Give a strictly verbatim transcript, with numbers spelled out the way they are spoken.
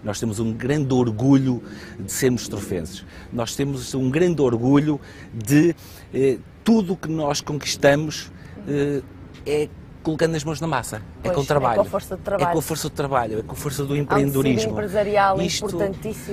Nós temos um grande orgulho de sermos estrofenses. Nós temos um grande orgulho de eh, tudo o que nós conquistamos eh, é colocando as mãos na massa, Pois, é com o trabalho. É com a força de trabalho. É com a força do trabalho, é com a força do empreendedorismo. Há um tecido empresarial Isto, importantíssimo.